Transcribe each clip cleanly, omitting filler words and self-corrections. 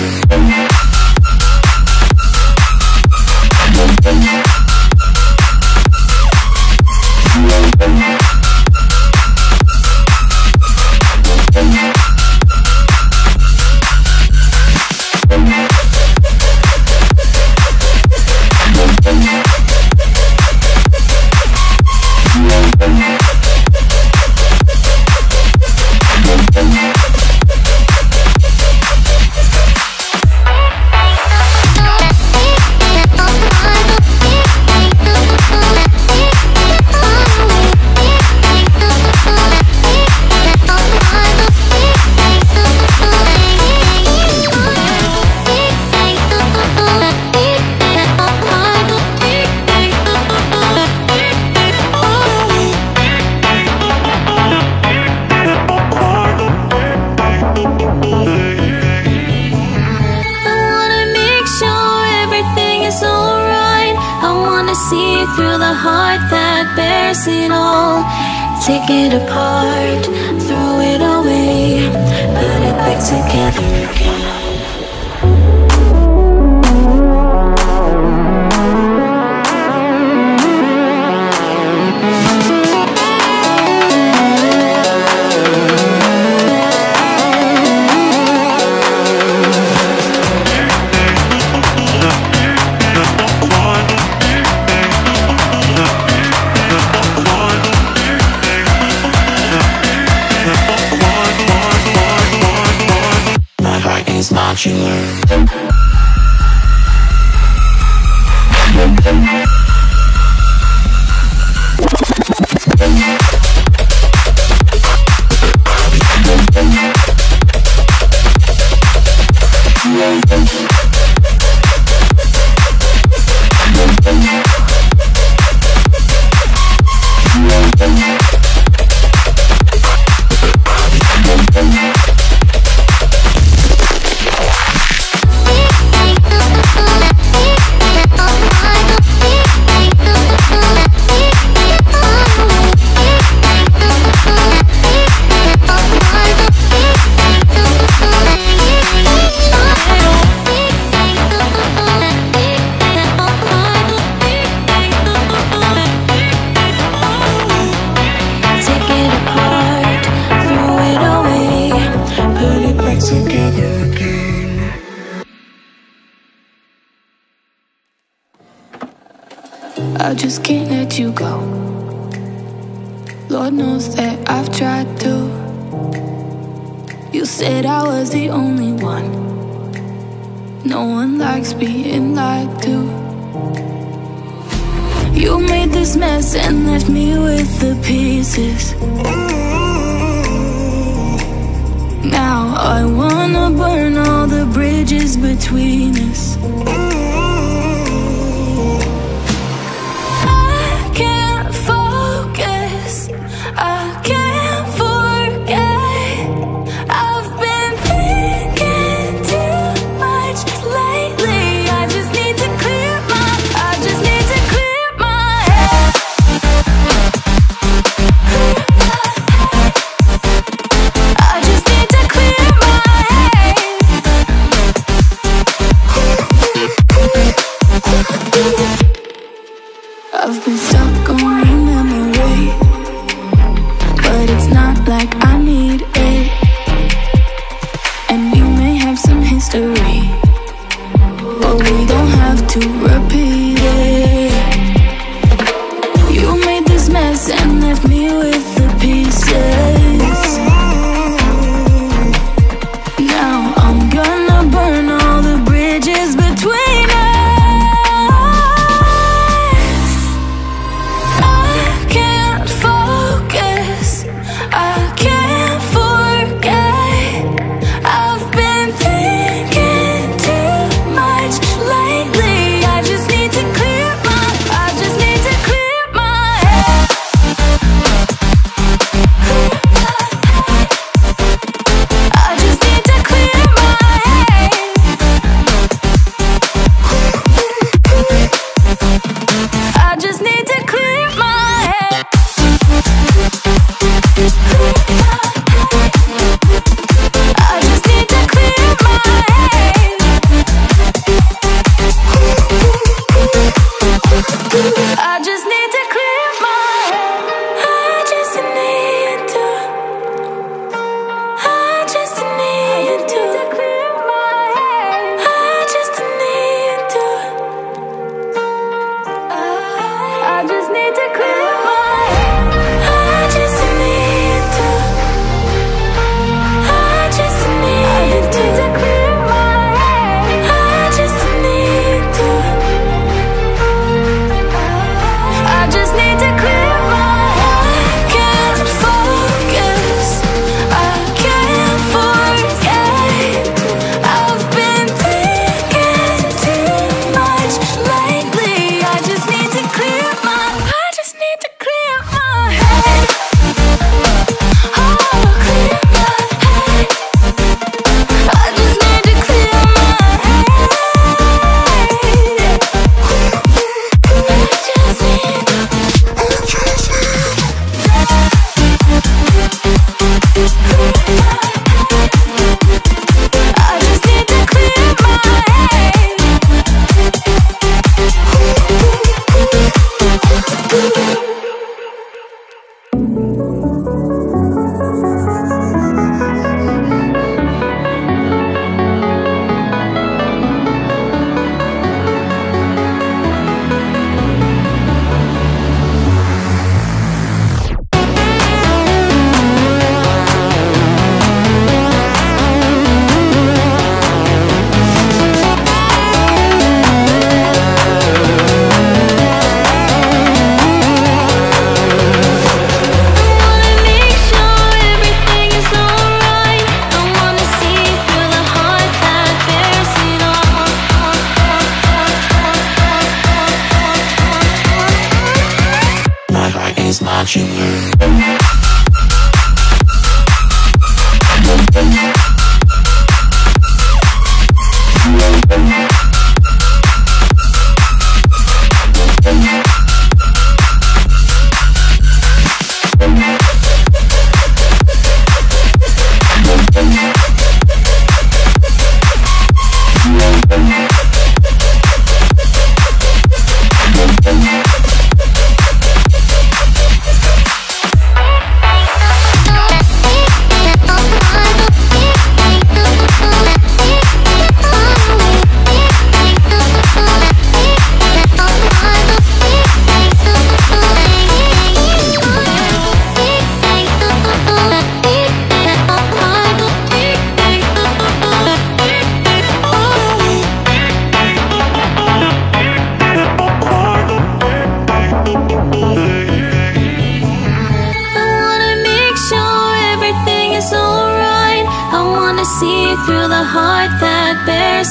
Take it apart, throw it away, put it back together again. I just can't let you go. Lord knows that I've tried to. You said I was the only one. No one likes being lied to. You made this mess and left me with the pieces. Now I wanna burn all the bridges between us. I've been stuck on your memory, but it's not like I need it. And we may have some history, but we don't have to repeat it. You made this mess and left me with the pieces. Now I'm gonna burn all the bridges between us. I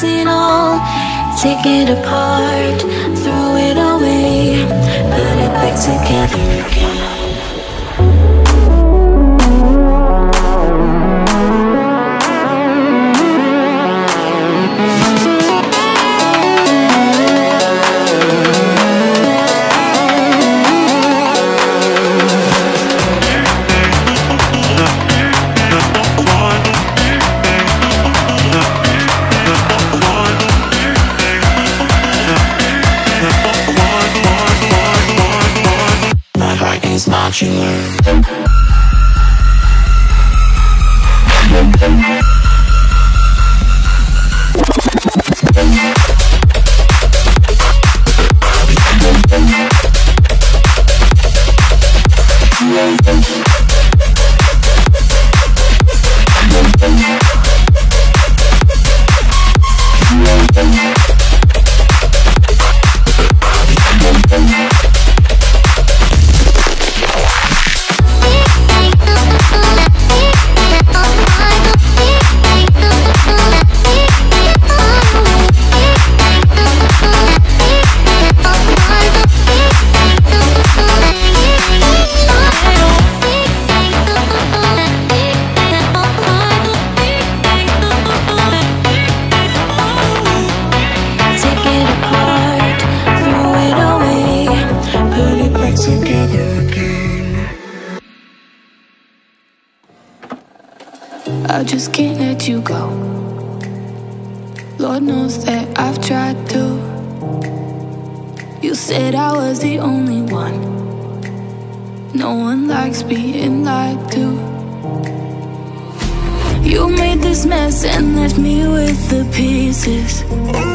lose it all. Take it apart, throw it away, put it back together again. Modular. I just can't let you go. Lord knows that I've tried to. You said I was the only one. No one likes being lied to. You made this mess and left me with the pieces.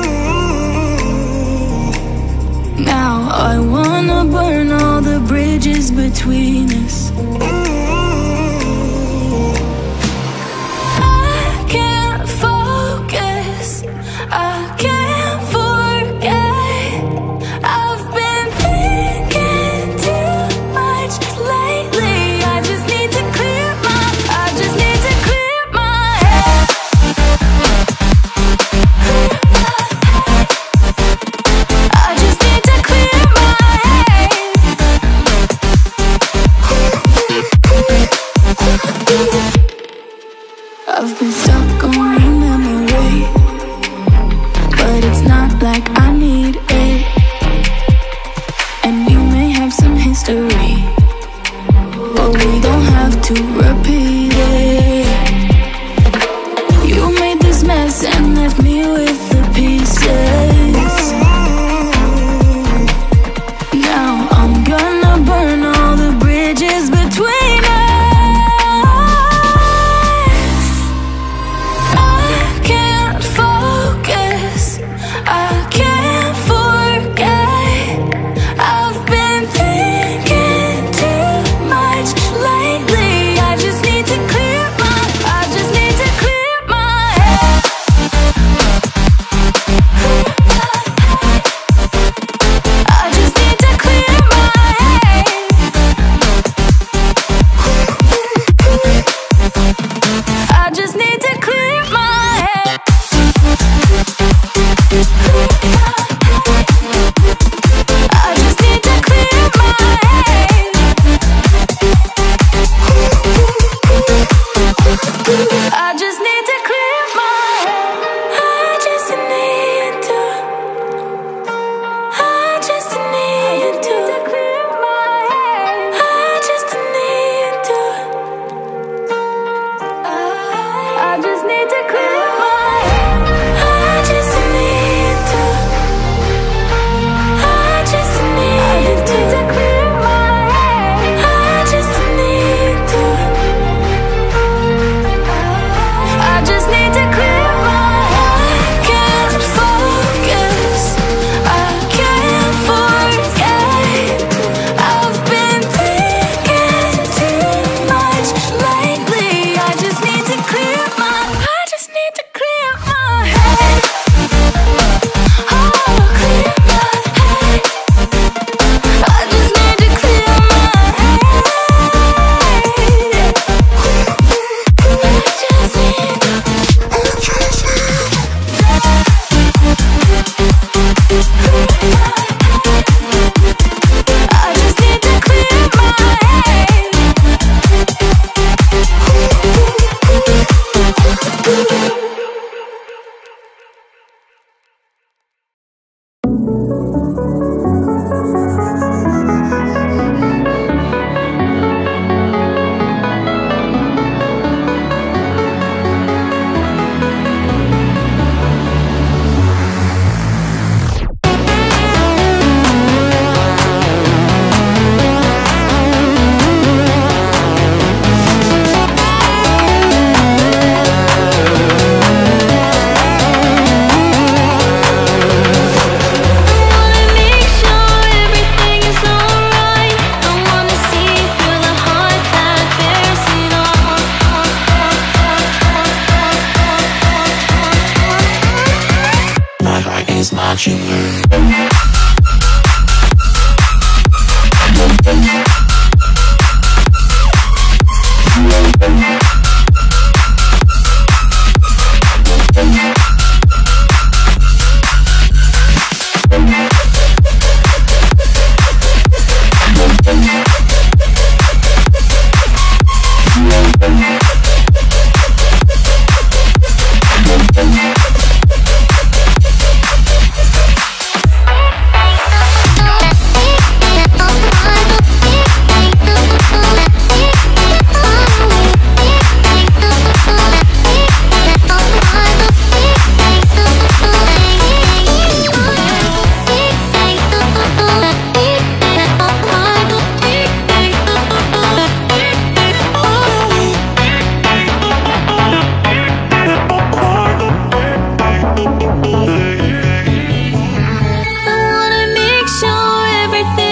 Now I wanna burn all the bridges between us. I've been stuck on your memory, but it's not like I need it. And we may have some history, but we don't have to repeat it. You made this mess and left me with the pieces. Now I'm gonna burn all the bridges between us. I can't focus. is modular.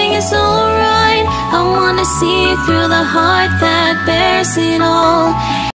See through the heart that bears it all.